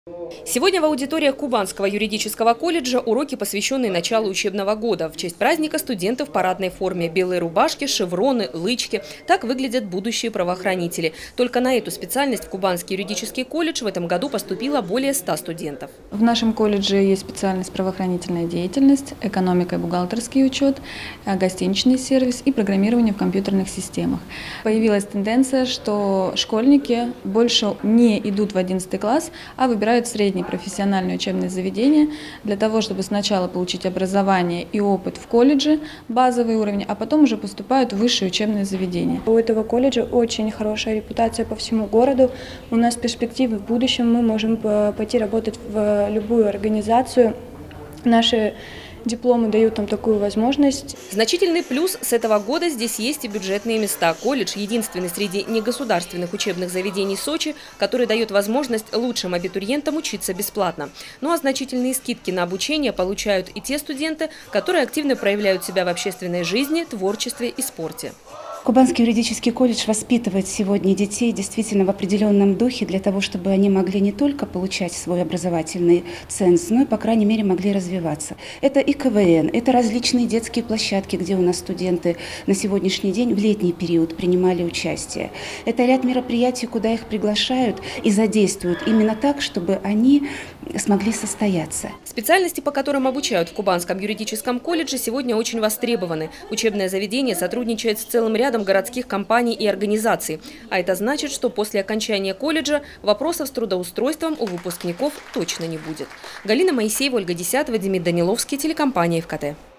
Сегодня в аудиториях Кубанского юридического колледжа уроки, посвященные началу учебного года. В честь праздника студенты в парадной форме. Белые рубашки, шевроны, лычки. Так выглядят будущие правоохранители. Только на эту специальность в Кубанский юридический колледж в этом году поступило более 100 студентов. В нашем колледже есть специальность правоохранительная деятельность, экономика и бухгалтерский учет, гостиничный сервис и программирование в компьютерных системах. Появилась тенденция, что школьники больше не идут в 11 класс, а выбирают средние профессиональные учебные заведения для того, чтобы сначала получить образование и опыт в колледже, базовый уровень, а потом уже поступают в высшие учебные заведения. У этого колледжа очень хорошая репутация по всему городу. У нас перспективы в будущем, мы можем пойти работать в любую организацию. Наши дипломы дают нам такую возможность. Значительный плюс с этого года здесь есть и бюджетные места. Колледж единственный среди негосударственных учебных заведений Сочи, который дает возможность лучшим абитуриентам учиться бесплатно. Ну а значительные скидки на обучение получают и те студенты, которые активно проявляют себя в общественной жизни, творчестве и спорте. Кубанский юридический колледж воспитывает сегодня детей действительно в определенном духе для того, чтобы они могли не только получать свой образовательный ценз, но и, по крайней мере, могли развиваться. Это и КВН, это различные детские площадки, где у нас студенты на сегодняшний день в летний период принимали участие. Это ряд мероприятий, куда их приглашают и задействуют именно так, чтобы они смогли состояться. Специальности, по которым обучают в Кубанском юридическом колледже, сегодня очень востребованы. Учебное заведение сотрудничает с целым рядом городских компаний и организаций. А это значит, что после окончания колледжа вопросов с трудоустройством у выпускников точно не будет. Галина Моисеева, Ольга Десятова, Демид Даниловский, телекомпания ФКТ.